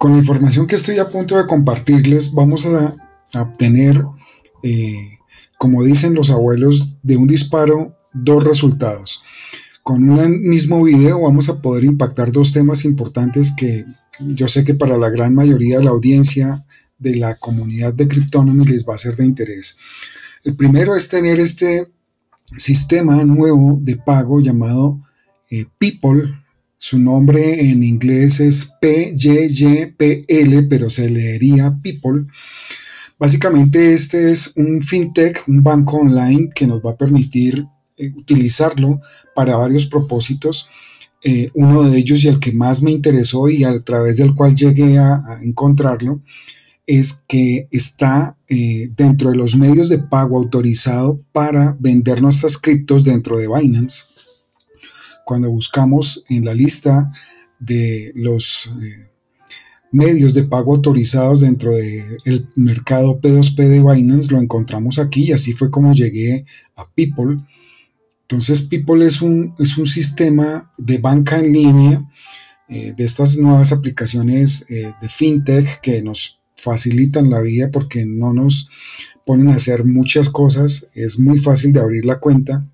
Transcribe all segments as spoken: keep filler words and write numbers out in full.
Con la información que estoy a punto de compartirles, vamos a, a obtener, eh, como dicen los abuelos, de un disparo, dos resultados. Con un mismo video vamos a poder impactar dos temas importantes que yo sé que para la gran mayoría de la audiencia de la comunidad de Cryptonomy les va a ser de interés. El primero es tener este sistema nuevo de pago llamado eh, People. Su nombre en inglés es P Y Y P L, pero se leería People. Básicamente este es un fintech, un banco online que nos va a permitir eh, utilizarlo para varios propósitos. Eh, uno de ellos, y el que más me interesó y a través del cual llegué a, a encontrarlo, es que está eh, dentro de los medios de pago autorizado para vender nuestras criptos dentro de Binance. Cuando buscamos en la lista de los eh, medios de pago autorizados dentro del mercado P dos P de Binance, lo encontramos aquí y así fue como llegué a People. Entonces People es un, es un sistema de banca en línea, eh, de estas nuevas aplicaciones eh, de fintech que nos facilitan la vida porque no nos ponen a hacer muchas cosas, es muy fácil de abrir la cuenta.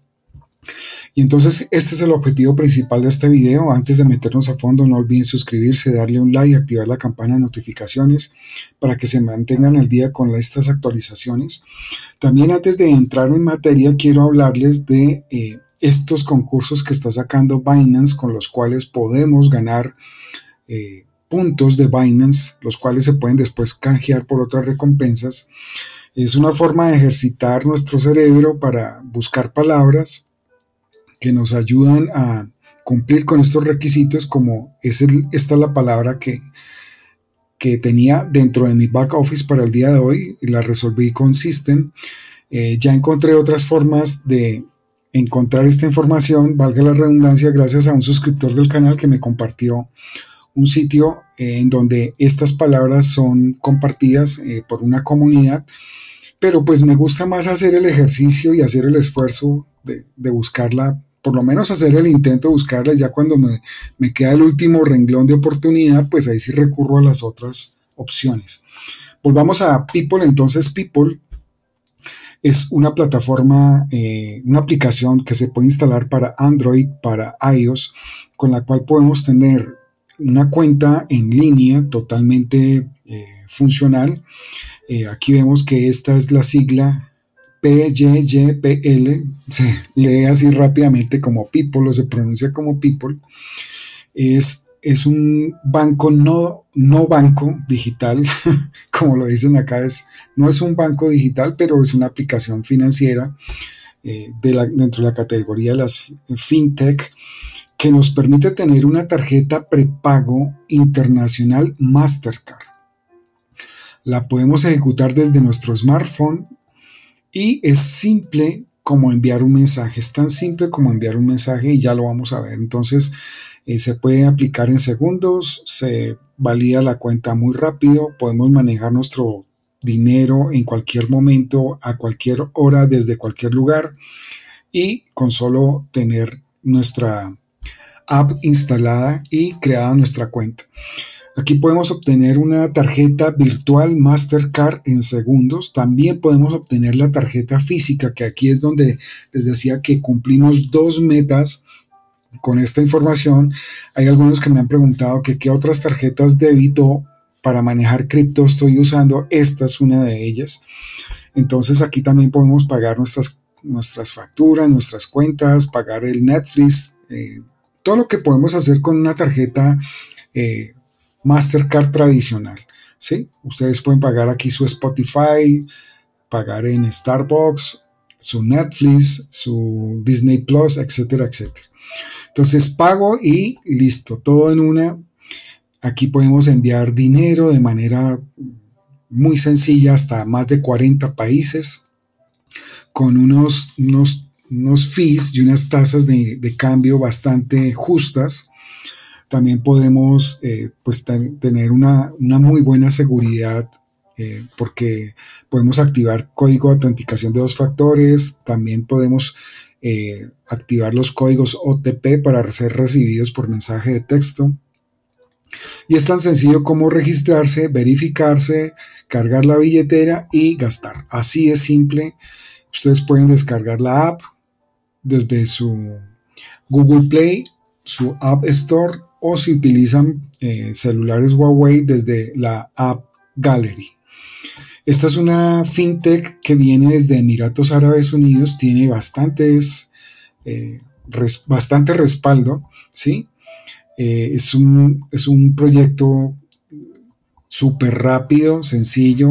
Y entonces este es el objetivo principal de este video. Antes de meternos a fondo, no olviden suscribirse, darle un like, activar la campana de notificaciones para que se mantengan al día con estas actualizaciones. También antes de entrar en materia, quiero hablarles de eh, estos concursos que está sacando Binance, con los cuales podemos ganar eh, puntos de Binance, los cuales se pueden después canjear por otras recompensas. Es una forma de ejercitar nuestro cerebro para buscar palabras que nos ayudan a cumplir con estos requisitos, como es el, esta es la palabra que, que tenía dentro de mi back office para el día de hoy y la resolví con System. Eh, ya encontré otras formas de encontrar esta información, valga la redundancia, gracias a un suscriptor del canal que me compartió un sitio eh, en donde estas palabras son compartidas eh, por una comunidad, pero pues me gusta más hacer el ejercicio y hacer el esfuerzo de, de buscarla, por lo menos hacer el intento de buscarla. Ya cuando me, me queda el último renglón de oportunidad, pues ahí sí recurro a las otras opciones. Volvamos a People. Entonces People es una plataforma, eh, una aplicación que se puede instalar para Android, para iOS, con la cual podemos tener una cuenta en línea totalmente eh, funcional. Eh, aquí vemos que esta es la sigla P Y Y P L, se lee así rápidamente como People o se pronuncia como People. Es, es un banco no, no banco digital, como lo dicen acá, es, no es un banco digital, pero es una aplicación financiera eh, de la, dentro de la categoría de las fintech, que nos permite tener una tarjeta prepago internacional Mastercard. La podemos ejecutar desde nuestro smartphone y es simple como enviar un mensaje. Es tan simple como enviar un mensaje y ya lo vamos a ver. Entonces eh, se puede aplicar en segundos, se valida la cuenta muy rápido, podemos manejar nuestro dinero en cualquier momento, a cualquier hora, desde cualquier lugar, y con solo tener nuestra app instalada y creada nuestra cuenta. Aquí podemos obtener una tarjeta virtual Mastercard en segundos. También podemos obtener la tarjeta física, que aquí es donde les decía que cumplimos dos metas con esta información. Hay algunos que me han preguntado que qué otras tarjetas débito para manejar cripto estoy usando. Esta es una de ellas. Entonces aquí también podemos pagar nuestras, nuestras facturas, nuestras cuentas, pagar el Netflix, eh, todo lo que podemos hacer con una tarjeta eh, Mastercard tradicional, ¿sí? Ustedes pueden pagar aquí su Spotify, pagar en Starbucks, su Netflix, su Disney Plus, etcétera, etcétera. Entonces pago y listo, todo en una. Aquí podemos enviar dinero de manera muy sencilla hasta más de cuarenta países con unos, unos unos fees y unas tasas de, de cambio bastante justas. También podemos eh, pues, ten, tener una, una muy buena seguridad eh, porque podemos activar código de autenticación de dos factores. También podemos eh, activar los códigos O T P para ser recibidos por mensaje de texto. Y es tan sencillo como registrarse, verificarse, cargar la billetera y gastar. Así es simple. Ustedes pueden descargar la app desde su Google Play, su App Store, o si utilizan eh, celulares Huawei, desde la App Gallery. Esta es una fintech que viene desde Emiratos Árabes Unidos, tiene bastantes, eh, res, bastante respaldo, ¿sí? Eh, es, un, es un proyecto súper rápido, sencillo,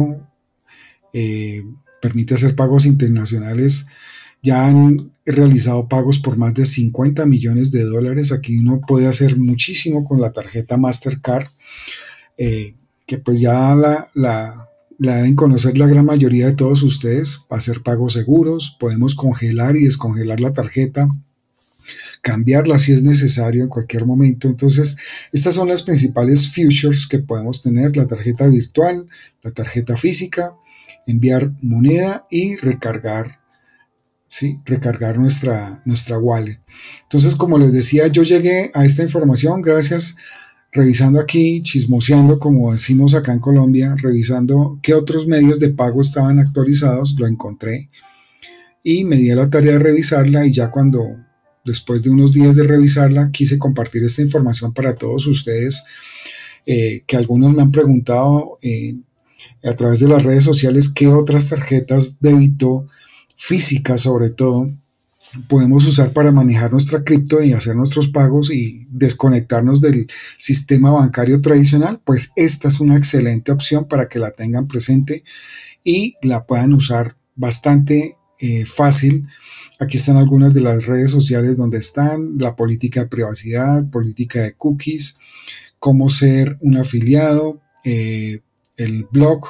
eh, permite hacer pagos internacionales. Ya han realizado pagos por más de cincuenta millones de dólares. Aquí uno puede hacer muchísimo con la tarjeta Mastercard, eh, que pues ya la, la, la deben conocer la gran mayoría de todos ustedes. Va a hacer pagos seguros, podemos congelar y descongelar la tarjeta, cambiarla si es necesario en cualquier momento. Entonces, estas son las principales features que podemos tener: la tarjeta virtual, la tarjeta física, enviar moneda y recargar, ¿sí? Recargar nuestra, nuestra wallet. Entonces, como les decía, yo llegué a esta información gracias, revisando aquí, chismoseando, como decimos acá en Colombia, revisando qué otros medios de pago estaban actualizados. Lo encontré y me di a la tarea de revisarla, y ya cuando, después de unos días de revisarla, quise compartir esta información para todos ustedes, eh, que algunos me han preguntado eh, a través de las redes sociales qué otras tarjetas débito físicas, sobre todo, podemos usar para manejar nuestra cripto y hacer nuestros pagos y desconectarnos del sistema bancario tradicional. Pues esta es una excelente opción para que la tengan presente y la puedan usar bastante eh, fácil. Aquí están algunas de las redes sociales donde están: la política de privacidad, política de cookies, cómo ser un afiliado, eh, el blog,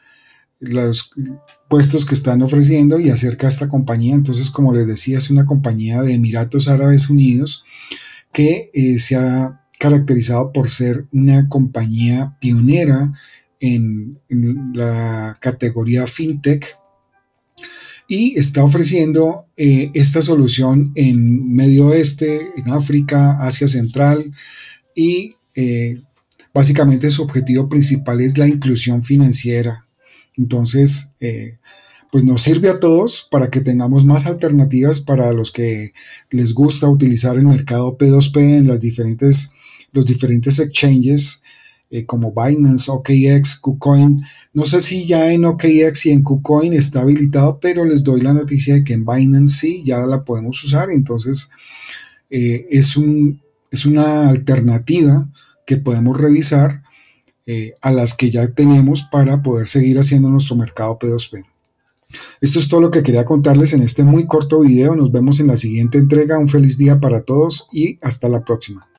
los puestos que están ofreciendo y acerca de esta compañía. Entonces, como les decía, es una compañía de Emiratos Árabes Unidos que eh, se ha caracterizado por ser una compañía pionera en, en la categoría fintech, y está ofreciendo eh, esta solución en Medio Oeste, en África, Asia Central, y eh, básicamente su objetivo principal es la inclusión financiera. Entonces, eh, pues nos sirve a todos para que tengamos más alternativas para los que les gusta utilizar el mercado P dos P en las diferentes, los diferentes exchanges, eh, como Binance, O K X, KuCoin. No sé si ya en O K X y en KuCoin está habilitado, pero les doy la noticia de que en Binance sí, ya la podemos usar. Entonces, eh, es, un, es una alternativa que podemos revisar eh, a las que ya tenemos para poder seguir haciendo nuestro mercado P dos P. Esto es todo lo que quería contarles en este muy corto video. Nos vemos en la siguiente entrega. Un feliz día para todos y hasta la próxima.